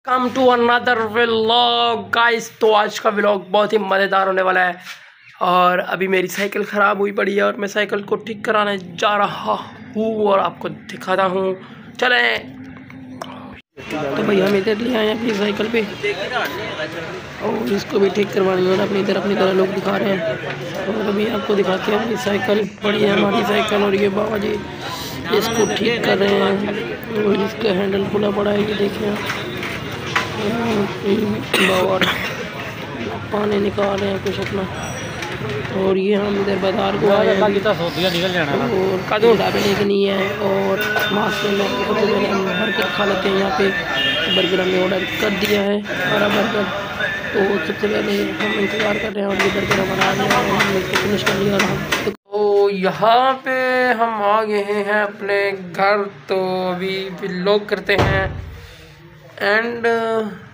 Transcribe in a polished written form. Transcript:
Come to another vlog guys. तो आज का व्लॉग बहुत ही मज़ेदार होने वाला है। और अभी मेरी साइकिल ख़राब हुई पड़ी है और मैं साइकिल को ठीक कराने जा रहा हूँ और आपको दिखाता हूँ। चलें। तो भाई हम इधर ले आए अपनी साइकिल पे और इसको भी ठीक करवानी है और अपनी तरह लोग दिखा रहे हैं। और अभी आपको दिखाते हैं अपनी साइकिल। बड़ी है हमारी साइकिल और ये बाबा जी इसको ठीक कर रहे हैं और इसका हैंडल खुला पड़ा है। ये देखिए और पानी निकाल रहे हैं कुछ अपना। और ये हम इधर बाजार को आए हैं और कदम ढाबे लेके नहीं है और माशाल्लाह सबसे पहले हम बर्गर खा लेते हैं। यहाँ पे बर्गर हमने ऑर्डर कर दिया है हमारा बर्गर। तो सबसे पहले हम इंतज़ार कर रहे हैं और ये बर्गर हमारा आ गया है। हमने इसको फिनिश कर लिया। तो यहाँ पे हम आ गए हैं अपने घर। तो अभी व्लॉग करते हैं एंड